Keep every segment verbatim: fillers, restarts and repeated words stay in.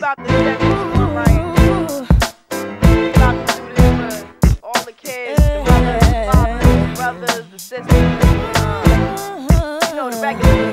about to set this one right. We about to do this for all the kids, the mothers, the fathers, the brothers, the sisters. Uh, you know, the regular.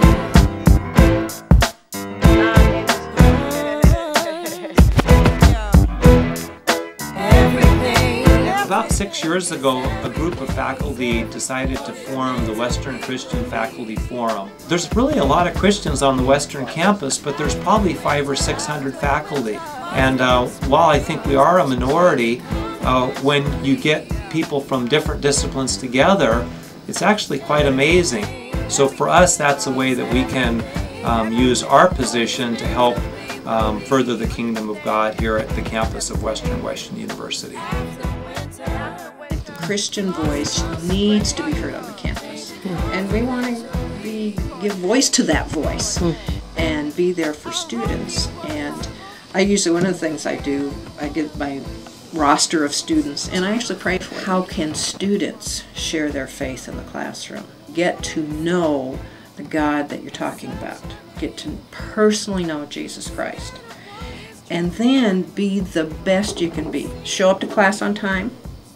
About six years ago, a group of faculty decided to form the Western Christian Faculty Forum. There's really a lot of Christians on the Western campus, but there's probably five or six hundred faculty. And uh, while I think we are a minority, uh, when you get people from different disciplines together, it's actually quite amazing. So for us, that's a way that we can um, use our position to help um, further the kingdom of God here at the campus of Western Washington University. The Christian voice needs to be heard on the campus, and we want to be give voice to that voice and be there for students. And I usually, one of the things I do, I get my roster of students, and I actually pray for how can students share their faith in the classroom, get to know the God that you're talking about, get to personally know Jesus Christ, and then be the best you can be. Show up to class on time.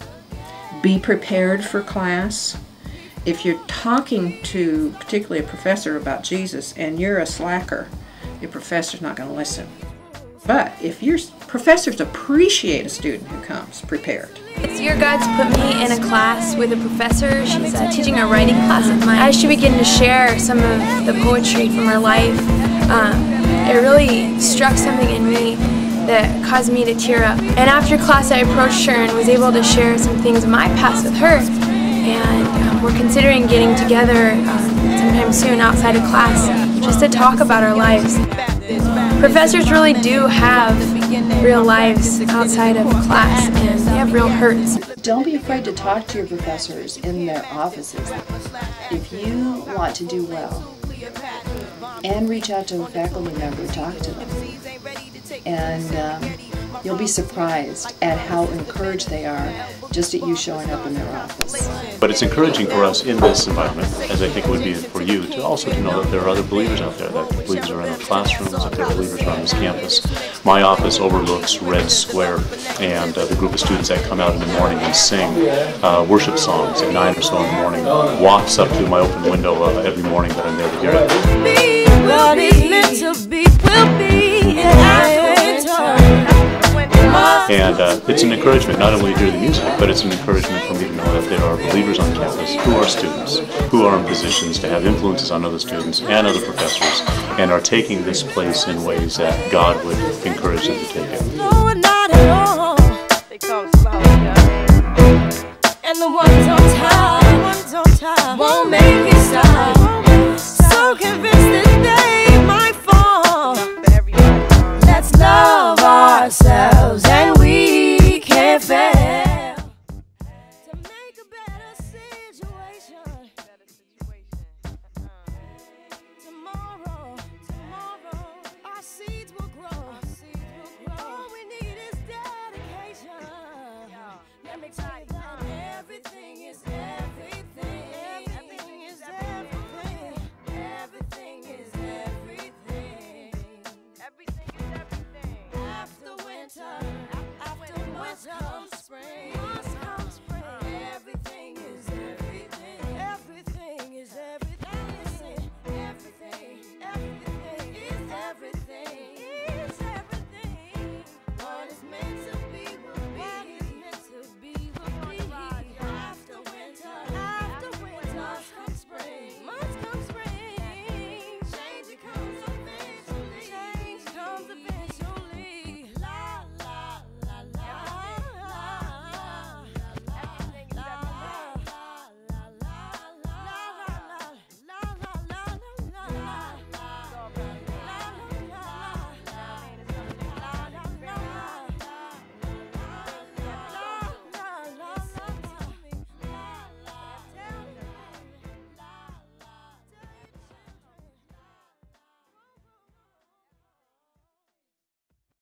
Be prepared for class. If you're talking to particularly a professor about Jesus and you're a slacker, your professor's not going to listen. But if your professors appreciate a student who comes prepared. It's your God to put me in a class with a professor. She's uh, teaching a writing class of mine. As she began to share some of the poetry from her life, um, it really struck something in me that caused me to tear up. And after class I approached her and was able to share some things of my past with her. And um, we're considering getting together um, sometime soon outside of class just to talk about our lives. Professors really do have real lives outside of class, and they have real hurts. Don't be afraid to talk to your professors in their offices. If you want to do well, and reach out to a faculty member, talk to them. And um, you'll be surprised at how encouraged they are just at you showing up in their office. But it's encouraging for us in this environment, as I think it would be for you, to also to know that there are other believers out there, that believers are in our classrooms, that there are believers around this campus. My office overlooks Red Square, and uh, the group of students that come out in the morning and sing uh, worship songs at nine or so in the morning walks up to my open window uh, every morning that I'm there to hear it. What is meant to be will be, and uh, it's an encouragement not only to hear the music, but it's an encouragement for me to know that there are believers on campus who are students, who are in positions to have influences on other students and other professors, and are taking this place in ways that God would encourage them to take it.